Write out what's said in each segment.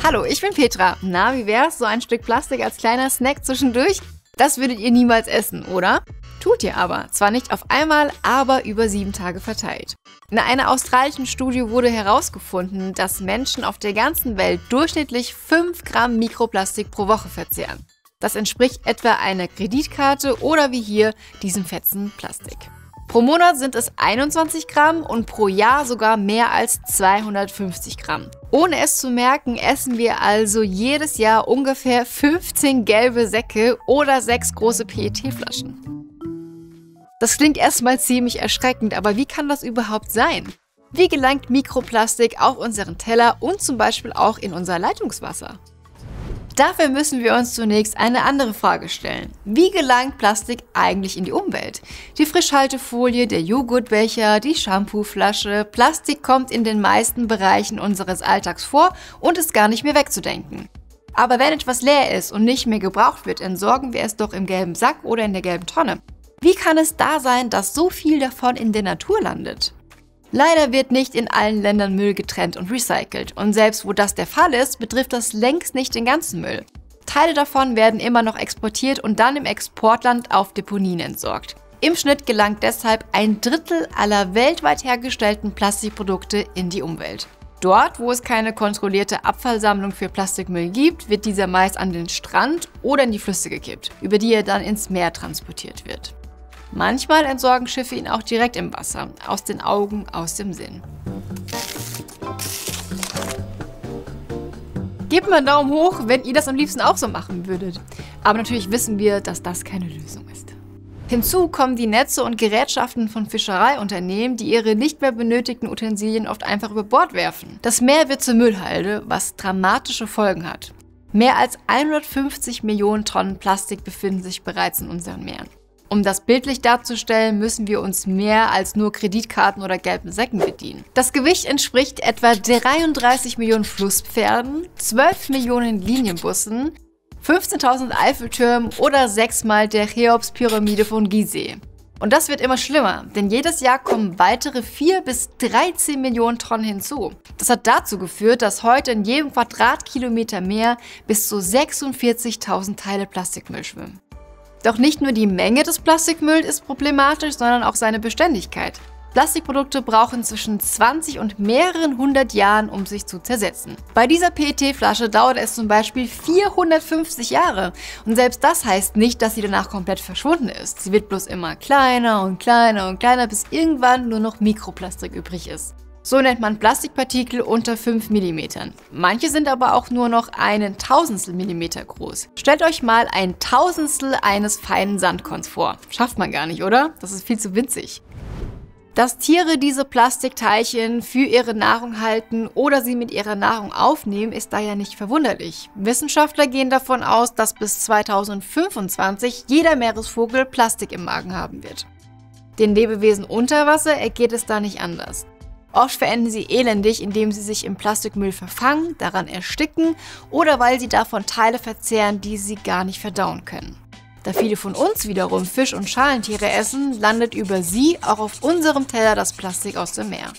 Hallo, ich bin Petra. Na, wie wär's? So ein Stück Plastik als kleiner Snack zwischendurch? Das würdet ihr niemals essen, oder? Tut ihr aber. Zwar nicht auf einmal, aber über 7 Tage verteilt. In einer australischen Studie wurde herausgefunden, dass Menschen auf der ganzen Welt durchschnittlich 5 Gramm Mikroplastik pro Woche verzehren. Das entspricht etwa einer Kreditkarte oder wie hier diesem Fetzen Plastik. Pro Monat sind es 21 Gramm und pro Jahr sogar mehr als 250 Gramm. Ohne es zu merken, essen wir also jedes Jahr ungefähr 15 gelbe Säcke oder 6 große PET-Flaschen. Das klingt erstmal ziemlich erschreckend, aber wie kann das überhaupt sein? Wie gelangt Mikroplastik auf unseren Teller und zum Beispiel auch in unser Leitungswasser? Dafür müssen wir uns zunächst eine andere Frage stellen. Wie gelangt Plastik eigentlich in die Umwelt? Die Frischhaltefolie, der Joghurtbecher, die Shampooflasche. Plastik kommt in den meisten Bereichen unseres Alltags vor und ist gar nicht mehr wegzudenken. Aber wenn etwas leer ist und nicht mehr gebraucht wird, entsorgen wir es doch im gelben Sack oder in der gelben Tonne. Wie kann es da sein, dass so viel davon in der Natur landet? Leider wird nicht in allen Ländern Müll getrennt und recycelt. Und selbst wo das der Fall ist, betrifft das längst nicht den ganzen Müll. Teile davon werden immer noch exportiert und dann im Exportland auf Deponien entsorgt. Im Schnitt gelangt deshalb 1/3 aller weltweit hergestellten Plastikprodukte in die Umwelt. Dort, wo es keine kontrollierte Abfallsammlung für Plastikmüll gibt, wird dieser meist an den Strand oder in die Flüsse gekippt, über die er dann ins Meer transportiert wird. Manchmal entsorgen Schiffe ihn auch direkt im Wasser, aus den Augen, aus dem Sinn. Gebt mal einen Daumen hoch, wenn ihr das am liebsten auch so machen würdet. Aber natürlich wissen wir, dass das keine Lösung ist. Hinzu kommen die Netze und Gerätschaften von Fischereiunternehmen, die ihre nicht mehr benötigten Utensilien oft einfach über Bord werfen. Das Meer wird zur Müllhalde, was dramatische Folgen hat. Mehr als 150 Millionen Tonnen Plastik befinden sich bereits in unseren Meeren. Um das bildlich darzustellen, müssen wir uns mehr als nur Kreditkarten oder gelben Säcken bedienen. Das Gewicht entspricht etwa 33 Millionen Flusspferden, 12 Millionen Linienbussen, 15.000 Eiffeltürmen oder 6-mal der Cheops-Pyramide von Gizeh. Und das wird immer schlimmer, denn jedes Jahr kommen weitere 4 bis 13 Millionen Tonnen hinzu. Das hat dazu geführt, dass heute in jedem Quadratkilometer Meer bis zu 46.000 Teile Plastikmüll schwimmen. Doch nicht nur die Menge des Plastikmülls ist problematisch, sondern auch seine Beständigkeit. Plastikprodukte brauchen zwischen 20 und mehreren 100 Jahren, um sich zu zersetzen. Bei dieser PET-Flasche dauert es zum Beispiel 450 Jahre. Und selbst das heißt nicht, dass sie danach komplett verschwunden ist. Sie wird bloß immer kleiner und kleiner und kleiner, bis irgendwann nur noch Mikroplastik übrig ist. So nennt man Plastikpartikel unter 5 mm. Manche sind aber auch nur noch 1/1000 Millimeter groß. Stellt euch mal 1/1000 eines feinen Sandkorns vor. Schafft man gar nicht, oder? Das ist viel zu winzig. Dass Tiere diese Plastikteilchen für ihre Nahrung halten oder sie mit ihrer Nahrung aufnehmen, ist daher nicht verwunderlich. Wissenschaftler gehen davon aus, dass bis 2025 jeder Meeresvogel Plastik im Magen haben wird. Den Lebewesen unter Wasser ergeht es da nicht anders. Oft verenden sie elendig, indem sie sich im Plastikmüll verfangen, daran ersticken oder weil sie davon Teile verzehren, die sie gar nicht verdauen können. Da viele von uns wiederum Fisch- und Schalentiere essen, landet über sie auch auf unserem Teller das Plastik aus dem Meer.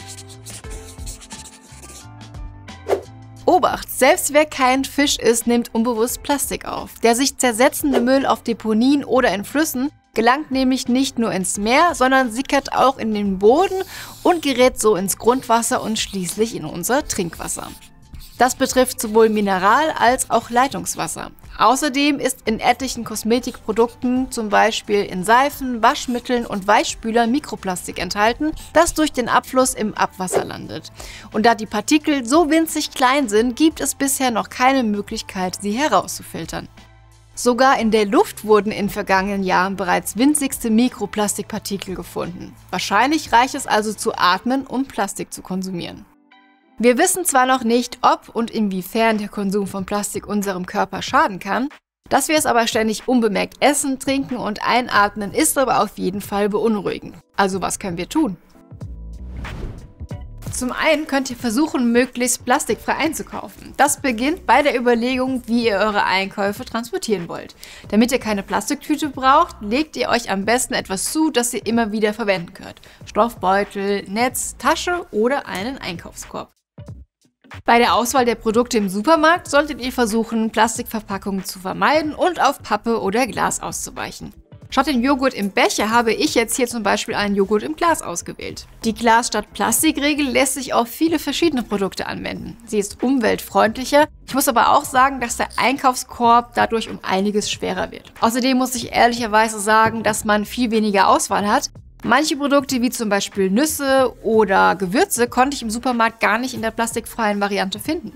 Obacht! Selbst wer kein Fisch isst, nimmt unbewusst Plastik auf. Der sich zersetzende Müll auf Deponien oder in Flüssen gelangt nämlich nicht nur ins Meer, sondern sickert auch in den Boden und gerät so ins Grundwasser und schließlich in unser Trinkwasser. Das betrifft sowohl Mineral- als auch Leitungswasser. Außerdem ist in etlichen Kosmetikprodukten, zum Beispiel in Seifen, Waschmitteln und Weichspülern, Mikroplastik enthalten, das durch den Abfluss im Abwasser landet. Und da die Partikel so winzig klein sind, gibt es bisher noch keine Möglichkeit, sie herauszufiltern. Sogar in der Luft wurden in vergangenen Jahren bereits winzigste Mikroplastikpartikel gefunden. Wahrscheinlich reicht es also zu atmen, um Plastik zu konsumieren. Wir wissen zwar noch nicht, ob und inwiefern der Konsum von Plastik unserem Körper schaden kann, dass wir es aber ständig unbemerkt essen, trinken und einatmen, ist aber auf jeden Fall beunruhigend. Also was können wir tun? Zum einen könnt ihr versuchen, möglichst plastikfrei einzukaufen. Das beginnt bei der Überlegung, wie ihr eure Einkäufe transportieren wollt. Damit ihr keine Plastiktüte braucht, legt ihr euch am besten etwas zu, das ihr immer wieder verwenden könnt. Stoffbeutel, Netz, Tasche oder einen Einkaufskorb. Bei der Auswahl der Produkte im Supermarkt solltet ihr versuchen, Plastikverpackungen zu vermeiden und auf Pappe oder Glas auszuweichen. Statt den Joghurt im Becher habe ich jetzt hier zum Beispiel einen Joghurt im Glas ausgewählt. Die Glas statt Plastikregel lässt sich auf viele verschiedene Produkte anwenden. Sie ist umweltfreundlicher. Ich muss aber auch sagen, dass der Einkaufskorb dadurch um einiges schwerer wird. Außerdem muss ich ehrlicherweise sagen, dass man viel weniger Auswahl hat. Manche Produkte wie zum Beispiel Nüsse oder Gewürze konnte ich im Supermarkt gar nicht in der plastikfreien Variante finden.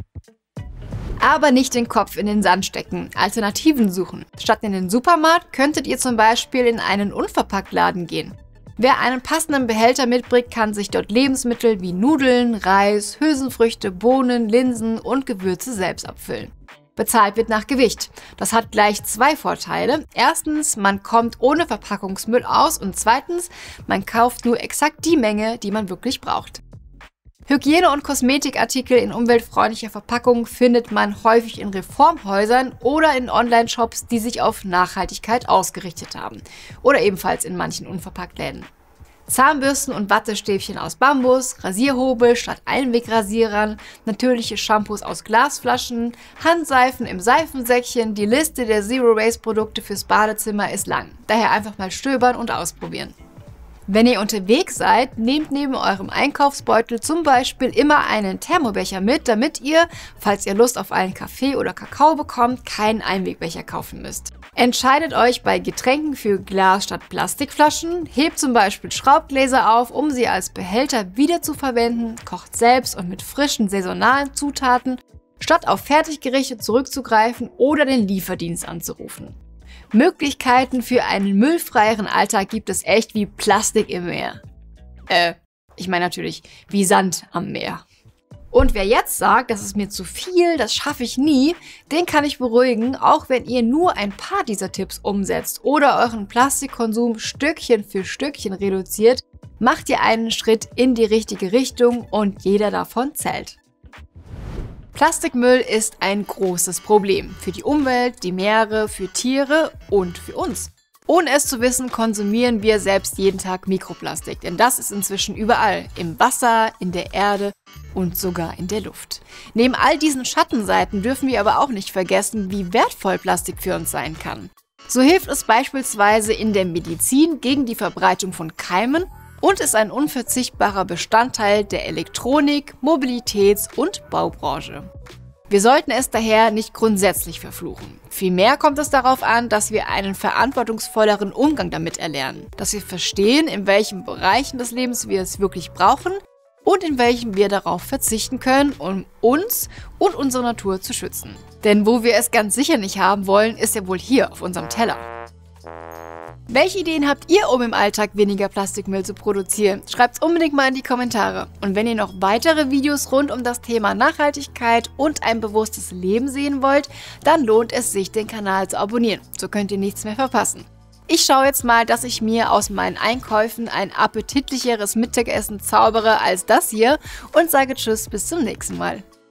Aber nicht den Kopf in den Sand stecken, Alternativen suchen. Statt in den Supermarkt könntet ihr zum Beispiel in einen Unverpacktladen gehen. Wer einen passenden Behälter mitbringt, kann sich dort Lebensmittel wie Nudeln, Reis, Hülsenfrüchte, Bohnen, Linsen und Gewürze selbst abfüllen. Bezahlt wird nach Gewicht. Das hat gleich zwei Vorteile. Erstens, man kommt ohne Verpackungsmüll aus und zweitens, man kauft nur exakt die Menge, die man wirklich braucht. Hygiene- und Kosmetikartikel in umweltfreundlicher Verpackung findet man häufig in Reformhäusern oder in Online-Shops, die sich auf Nachhaltigkeit ausgerichtet haben. Oder ebenfalls in manchen Unverpacktläden. Zahnbürsten und Wattestäbchen aus Bambus, Rasierhobel statt Einwegrasierern, natürliche Shampoos aus Glasflaschen, Handseifen im Seifensäckchen. Die Liste der Zero-Waste-Produkte fürs Badezimmer ist lang. Daher einfach mal stöbern und ausprobieren. Wenn ihr unterwegs seid, nehmt neben eurem Einkaufsbeutel zum Beispiel immer einen Thermobecher mit, damit ihr, falls ihr Lust auf einen Kaffee oder Kakao bekommt, keinen Einwegbecher kaufen müsst. Entscheidet euch bei Getränken für Glas statt Plastikflaschen, hebt zum Beispiel Schraubgläser auf, um sie als Behälter wiederzuverwenden, kocht selbst und mit frischen saisonalen Zutaten, statt auf Fertiggerichte zurückzugreifen oder den Lieferdienst anzurufen. Möglichkeiten für einen müllfreieren Alltag gibt es echt wie Plastik im Meer. Ich meine natürlich wie Sand am Meer. Und wer jetzt sagt, das ist mir zu viel, das schaffe ich nie, den kann ich beruhigen, auch wenn ihr nur ein paar dieser Tipps umsetzt oder euren Plastikkonsum Stückchen für Stückchen reduziert, macht ihr einen Schritt in die richtige Richtung und jeder davon zählt. Plastikmüll ist ein großes Problem für die Umwelt, die Meere, für Tiere und für uns. Ohne es zu wissen, konsumieren wir selbst jeden Tag Mikroplastik, denn das ist inzwischen überall, im Wasser, in der Erde und sogar in der Luft. Neben all diesen Schattenseiten dürfen wir aber auch nicht vergessen, wie wertvoll Plastik für uns sein kann. So hilft es beispielsweise in der Medizin gegen die Verbreitung von Keimen und ist ein unverzichtbarer Bestandteil der Elektronik-, Mobilitäts- und Baubranche. Wir sollten es daher nicht grundsätzlich verfluchen. Vielmehr kommt es darauf an, dass wir einen verantwortungsvolleren Umgang damit erlernen, dass wir verstehen, in welchen Bereichen des Lebens wir es wirklich brauchen und in welchen wir darauf verzichten können, um uns und unsere Natur zu schützen. Denn wo wir es ganz sicher nicht haben wollen, ist ja wohl hier auf unserem Teller. Welche Ideen habt ihr, um im Alltag weniger Plastikmüll zu produzieren? Schreibt's unbedingt mal in die Kommentare. Und wenn ihr noch weitere Videos rund um das Thema Nachhaltigkeit und ein bewusstes Leben sehen wollt, dann lohnt es sich, den Kanal zu abonnieren. So könnt ihr nichts mehr verpassen. Ich schaue jetzt mal, dass ich mir aus meinen Einkäufen ein appetitlicheres Mittagessen zaubere als das hier und sage Tschüss, bis zum nächsten Mal.